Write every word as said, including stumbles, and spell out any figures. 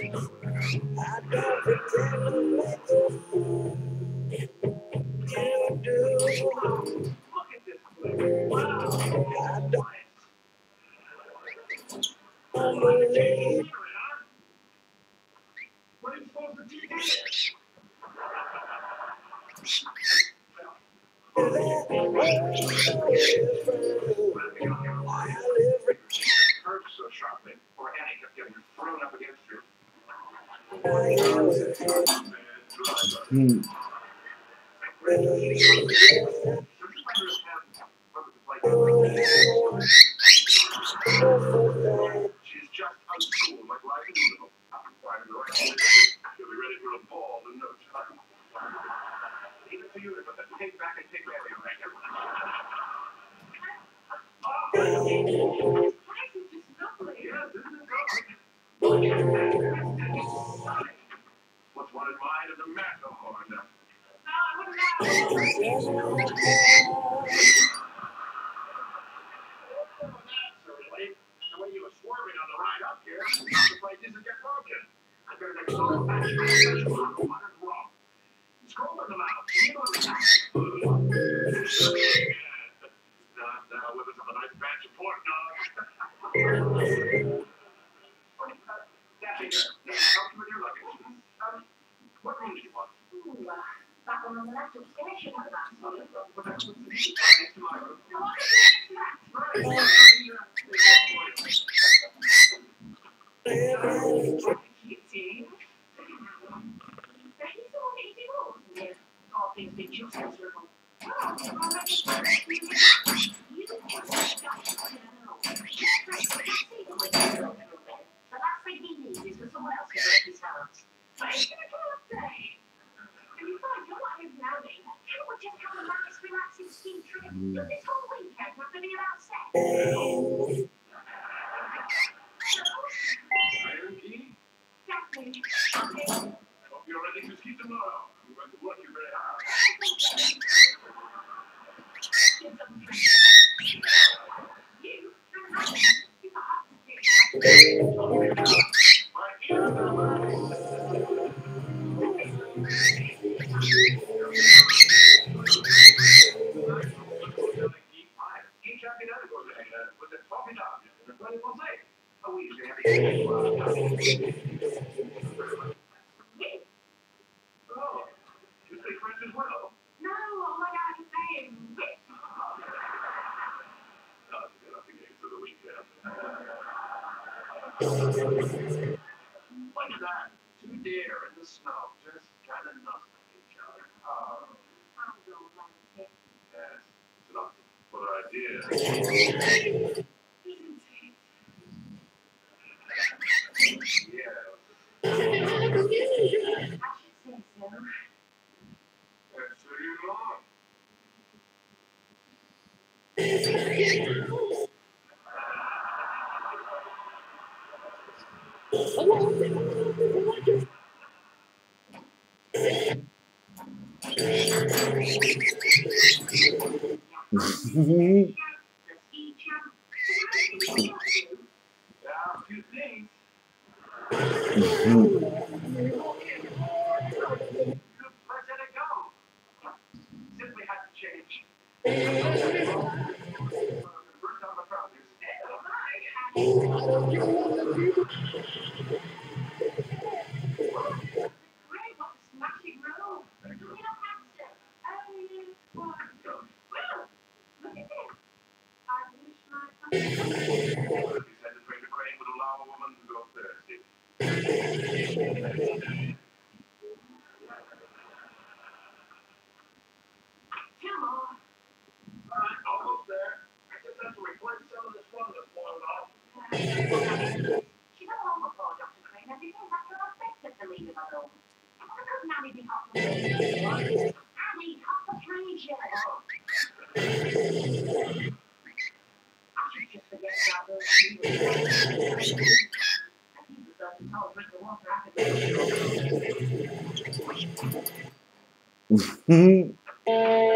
I don't pretend to let you do. Look at this place. Wow. I don't believe. What are you supposed to do here? Hurts so sharply, or Annie kept getting thrown up against you. Hmm. She's just uncool, like Liza Doolittle. Right in the right place. She'll be ready for a ball in no time. Leave it to you to put the pig back and take Mary right now. What's one in mind is a Matterhorn. The way you were swerving on the ride up here, the place isn't get broken. I better make some back special on what is wrong. Scroll in the mouth. Now, now, with us on a nice batch of pork dogs. Daffy, help me with your luggage. Um, what room do you want? Ooh, uh, that one on the left upstairs should have a bathroom. What next to my room? Oh, Kitty. He's all eating all. All things being just miserable. Oh, I'll make you you just the last thing he needs is for someone else to break his hands. But he's going to go up there. And you find you're not him now, Dave. Can't we just have a nice, relaxing ski trip? Does this whole weekend have to be about sex? Iron Key? Daphne. Hope you're ready to ski tomorrow. I'm going to work you very hard. You, you My ears are Oh, you speak French as well? No, oh my God, he's saying whip. Not to get up again for the weekend. Look at that. Two deer in the snow, just kind of nothing at each other. Oh, I don't like it. yes. It's not what I did. Isn't it? Yeah. I should say so. That's too long. Yeah, a few things. Good. Let's let it go. Simply had to change. First on the founders. Great, what a smashing roll. You don't have to. Oh, you want. Well, look at this. I wish my He said the train to crane would allow a woman to go thirsty. Come on. All right, almost there. I just have to replace some of this one that's blown off. She's not long before Doctor Crane. Everything's after our best to leave him alone. Why doesn't Annie be hot for Annie, hot for three years. I should just forget about those two. I keep myself a tall drink of water after this. Hmm.